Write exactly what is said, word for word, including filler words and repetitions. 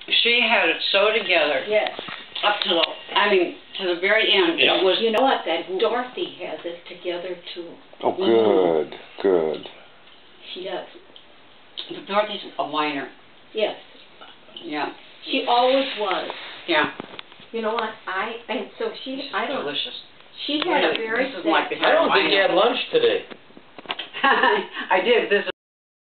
she had it so together. Yes. Up to the, I mean, to the very end. Yeah. It was, You know what? That Dorothy has it together too. Oh, good, good. She does. but Dorothy's a whiner. Yes. Yeah. She always was. Yeah. You know what? I and so she. This is I don't. delicious. She had Really, a very this is sad. like the I don't think you had lunch today. I did. This